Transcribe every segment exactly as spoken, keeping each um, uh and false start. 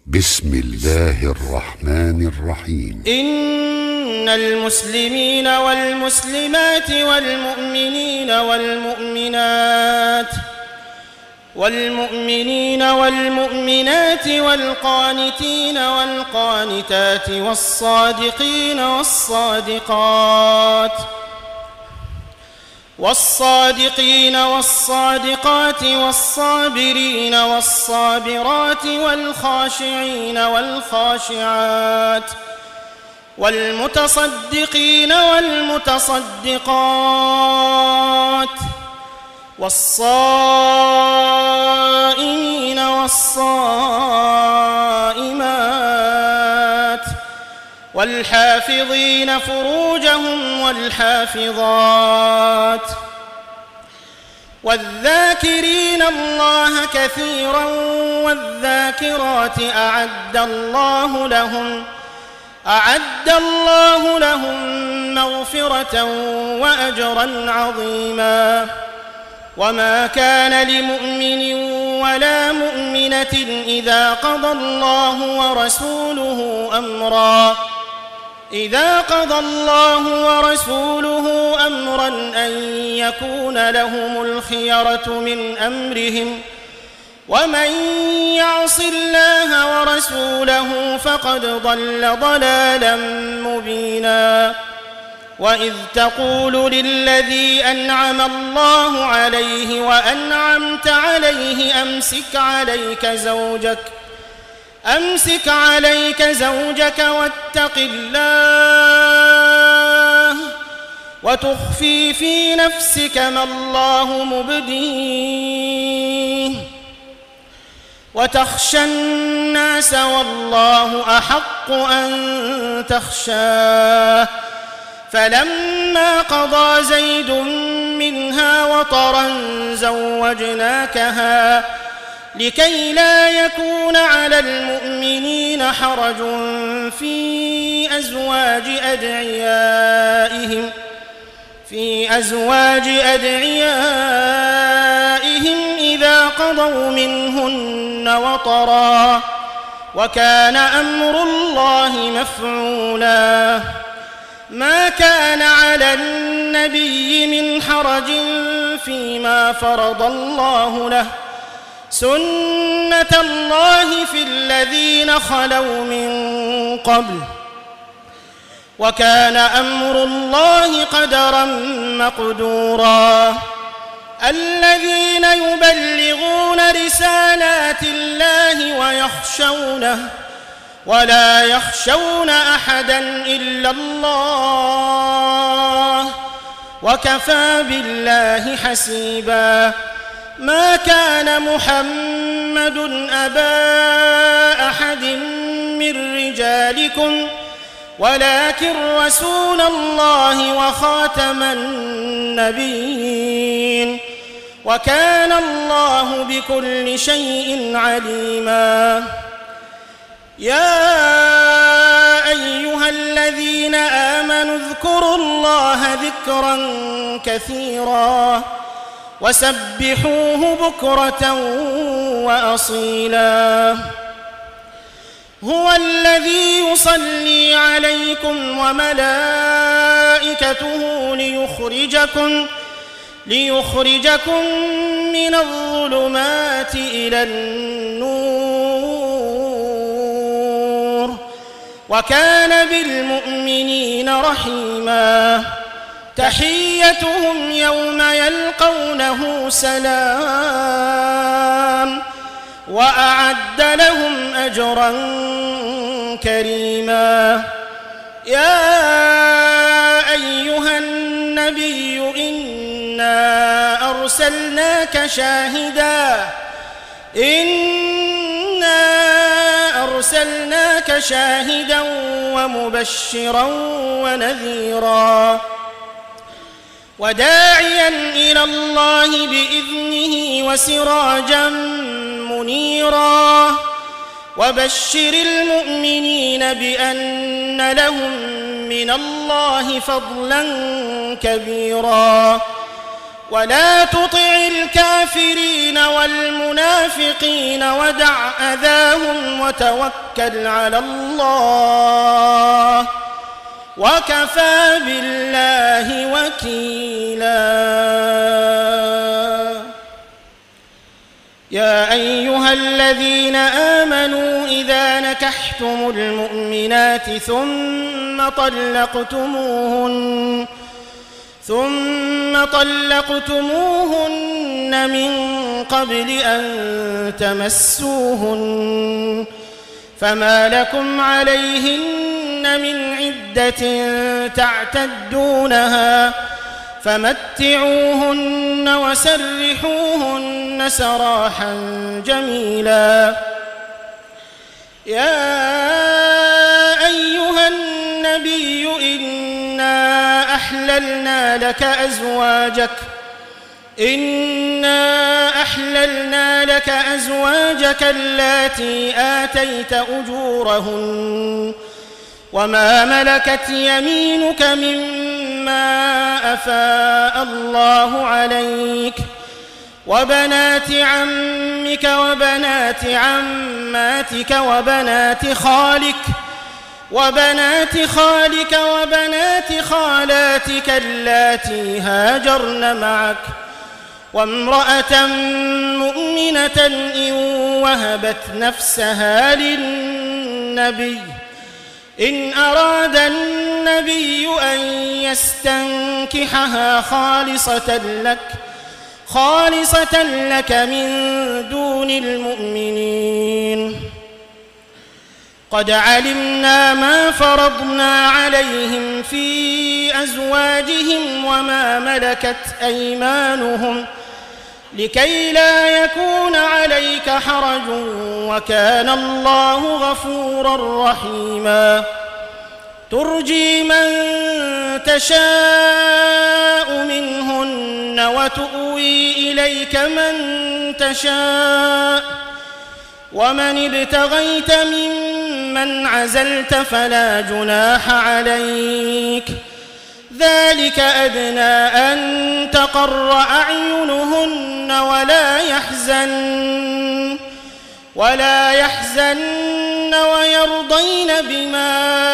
بسم الله الرحمن الرحيم. إن المسلمين والمسلمات والمؤمنين والمؤمنات والمؤمنين والمؤمنات والقانتين والقانتات والصادقين والصادقات والصادقين والصادقات والصابرين والصابرات والخاشعين والخاشعات والمتصدقين والمتصدقات والصائمين والصائمات والحافظين فروجهم والحافظات والذاكرين الله كثيرا والذاكرات أعد الله لهم أعد الله لهم مغفرة وأجرا عظيما. وما كان لمؤمن ولا مؤمنة إذا قضى الله ورسوله أمرا إذا قضى الله ورسوله أمرا أن يكون لهم الخيرة من أمرهم ومن يعص الله ورسوله فقد ضل ضلالا مبينا. وإذ تقول للذي أنعم الله عليه وأنعمت عليه أمسك عليك زوجك أمسك عليك زوجك واتق الله وتخفي في نفسك ما الله مبديه وتخشى الناس والله أحق أن تخشاه. فلما قضى زيد منها وطرا زوجناكها لكي لا يكون على المؤمنين حرج في أزواج أدعيائهم في أزواج أدعيائهم إذا قضوا منهن وطرا وكان أمر الله مفعولا. ما كان على النبي من حرج فيما فرض الله له سنة الله في الذين خلوا من قبل وكان أمر الله قدرا مقدورا. الذين يبلغون رسالات الله ويخشونه ولا يخشون أحدا إلا الله وكفى بالله حسيبا. ما كان محمد أبا أحد من رجالكم ولكن رسول الله وخاتم النبيين وكان الله بكل شيء عليما. يا أيها الذين آمنوا اذكروا الله ذكرا كثيرا وسبحوه بكرة وأصيلا. هو الذي يصلي عليكم وملائكته ليخرجكم ليخرجكم من الظلمات إلى النور وكان بالمؤمنين رحيما. تحيتهم يوم يلقونه سلام وأعد لهم أجرا كريما. يا أيها النبي إنا أرسلناك شاهدا إنا أرسلناك شاهدا ومبشرا ونذيرا وداعيا إلى الله بإذنه وسراجا منيرا. وبشر المؤمنين بأن لهم من الله فضلا كبيرا. ولا تطع الكافرين والمنافقين ودع أذاهم وتوكل على الله وكفى بالله وكيلا. يا أيها الذين آمنوا إذا نكحتم المؤمنات ثم طلقتموهن ثم طلقتموهن من قبل أن تمسوهن فما لكم عليهن من عدة تعتدونها فمتعوهن وسرحوهن سراحا جميلا. يا أيها النبي إنا أحللنا لك أزواجك إنا أحللنا لك أزواجك اللاتي آتيت أجورهن وما ملكت يمينك مما أفاء الله عليك وبنات عمك وبنات عماتك وبنات خالك وبنات خالك وبنات خالاتك اللاتي هاجرن معك وامرأة مؤمنة إن وهبت نفسها للنبي إن أراد النبي أن يستنكحها خالصة لك خالصة لك من دون المؤمنين. قد علمنا ما فرضنا عليهم في أزواجهم وما ملكت أيمانهم لكي لا يكون عليك حرج وكان الله غفورا رحيما. ترجي من تشاء منهن وتؤوي إليك من تشاء ومن ابتغيت ممن عزلت فلا جناح عليك ذلك أدنى أن تقر أعينهن ولا يحزن ولا يحزن ويرضين بما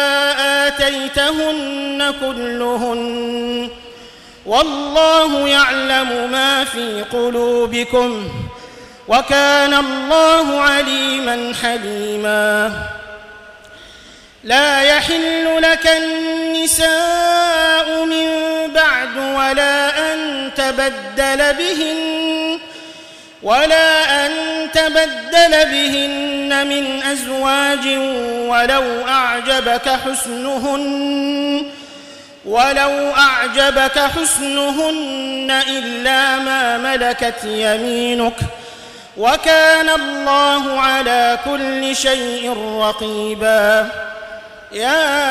آتيتهن كلهن والله يعلم ما في قلوبكم وكان الله عليما حليما. لا يحل لك النساء من بعد ولا أن تبدل بهن ولا أن تبدل بهن من أزواج ولو أعجبك حسنهن ولو أعجبك حسنهن إلا ما ملكت يمينك وكان الله على كل شيء رقيبا. يا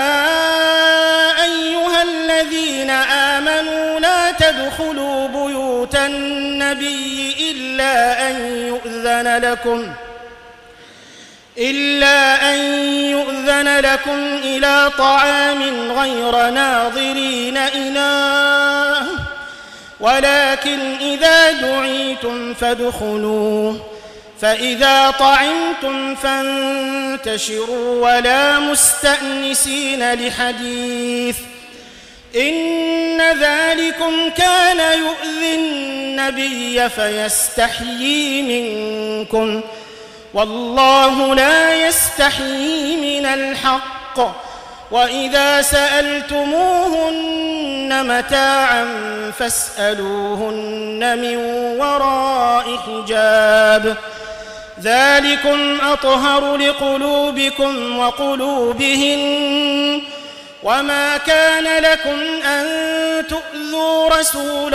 أيها الذين آمنوا لا تدخلوا بيوت النبي إلا أن يؤذن لكم إلا أن يؤذن لكم إلى طعام غير ناظرين إناه ولكن إذا دعيتم فادخلوا فإذا طعمتم فانتشروا ولا مستأنسين لحديث إن ذلكم كان يؤذي النبي فيستحيي منكم والله لا يستحيي من الحق وإذا سألتموهن متاعا فاسألوهن من وراء حجاب ذلكم أطهر لقلوبكم وقلوبهن وما كان لكم أن تؤذوا رسول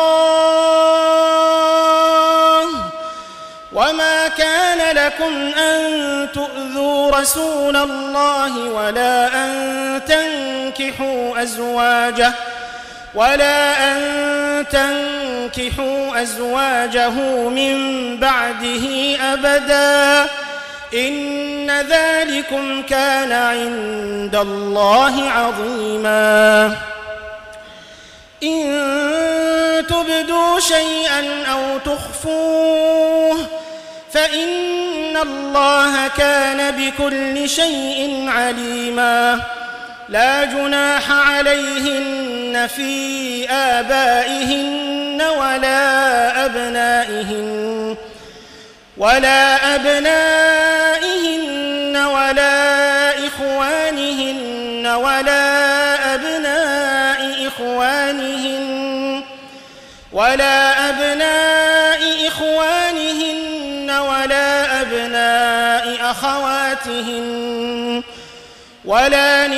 الله وما كان لكم أن تؤذوا رسول الله ولا أن تنكحوا أزواجه ولا أن تنكحوا أزواجه من بعده أبدا إن ذلكم كان عند الله عظيما. إن تبدوا تبدوا شيئا أو تخفوه فإن الله كان بكل شيء عليما لا جناح عليهن في آبائهن ولا أبنائهن ولا أبنائهن ولا إخوانهن ولا أبناء إخوانهن ولا أبناء إخوانهن ولا أبناء أخواتهن ولا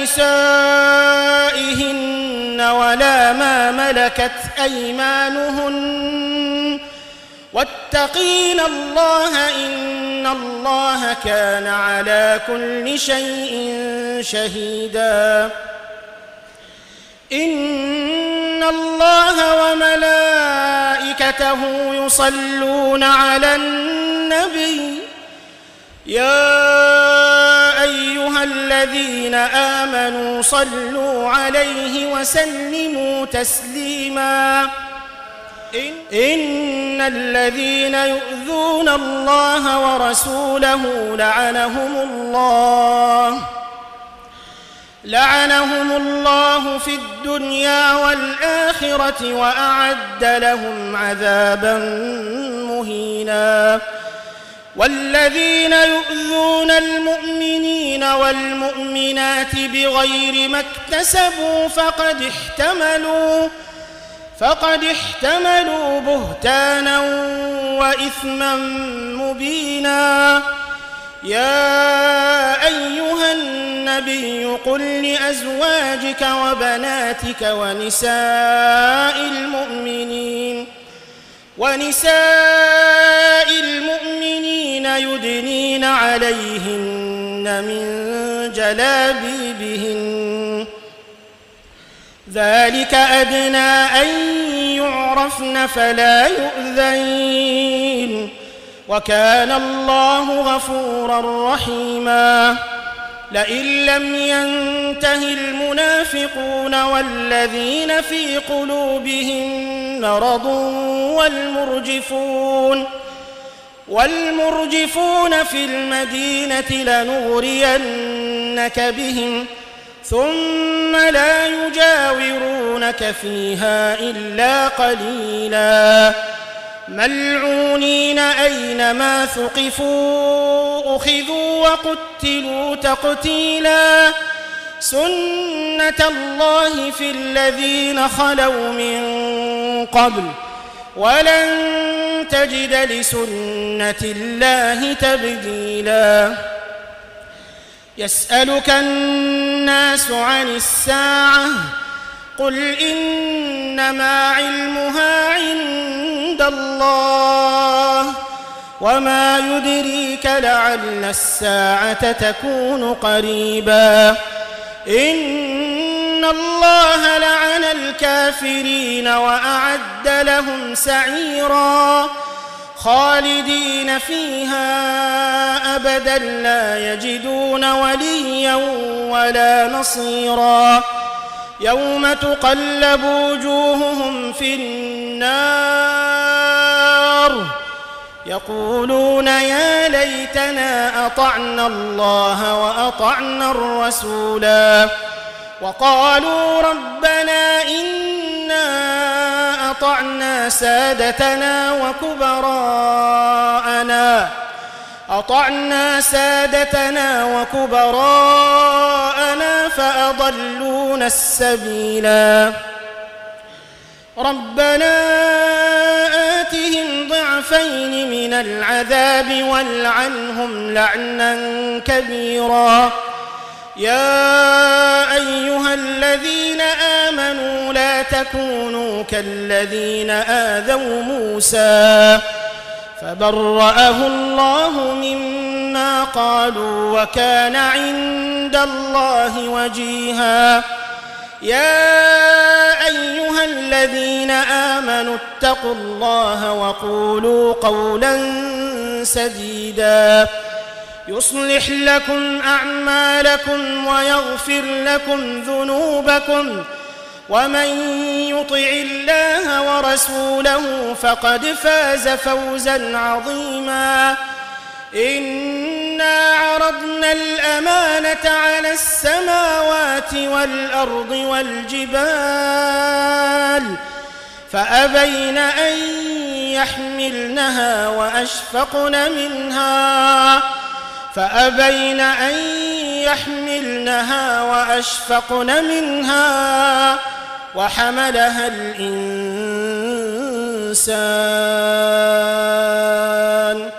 نسائهن ولا ما ملكت أيمانهن واتقين الله إن الله كان على كل شيء شهيدا إن الله وملائكته يصلون على النبي يا أيها الذين آمنوا صلوا عليه وسلموا تسليما إن الذين يؤذون الله ورسوله لعنهم الله لعنهم الله في الدنيا والآخرة وأعد لهم عذابا مهينا والذين يؤذون المؤمنين والمؤمنات بغير ما اكتسبوا فقد احتملوا فقد احتملوا بهتانا وإثما مبينا يا أيها النبي قل لأزواجك وبناتك ونساء المؤمنين ونساء المؤمنين يدنين عليهن من جلابيبهن ذلك أدنى أن يعرفن فلا يؤذين وكان الله غفورا رحيما لئن لم ينته المنافقون والذين في قلوبهم مرض والمرجفون والمرجفون في المدينة لنغرينك بهم ثم لا يجاورونك فيها إلا قليلا ملعونين أينما ثقفوا أخذوا وقتلوا تقتيلا سنة الله في الذين خلوا من قبل ولن تجد لسنة الله تبديلا يسألك الناس عن الساعة قل إنما علمها عند الله وما يدريك لعل الساعة تكون قريبا إن الله لعن الكافرين وأعد لهم سعيرا خالدين فيها أبدا لا يجدون وليا ولا نصيرا يوم تقلب وجوههم في النار يقولون يا ليتنا أطعنا الله وأطعنا الرسولا وقالوا ربنا إنا أطعنا سادتنا وكبراءنا أطعنا سادتنا وكبراءنا فأضلونا السبيلا ربنا آتهم ضعفين من العذاب والعنهم لعنا كبيرا يا أيها الذين آمنوا لا تكونوا كالذين آذوا موسى فبرأه الله مما قالوا وكان عند الله وجيها يا أيها الذين آمنوا اتقوا الله وقولوا قولا سديدا يصلح لكم أعمالكم ويغفر لكم ذنوبكم ومن يطع الله ورسوله فقد فاز فوزا عظيما إنا عرضنا الأمانة على السماوات والأرض والجبال فأبين أن يحملنها وأشفقن منها فأبين أن يحملنها وأشفقن منها وحملها الإنسان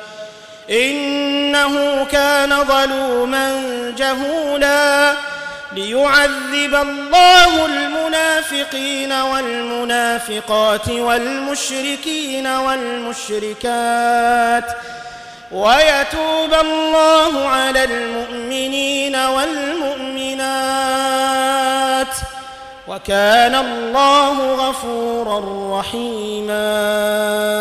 إنه كان ظلوما جهولا ليعذب الله المنافقين والمنافقات والمشركين والمشركات ويتوب الله على المؤمنين والمؤمنات وكان الله غفورا رحيما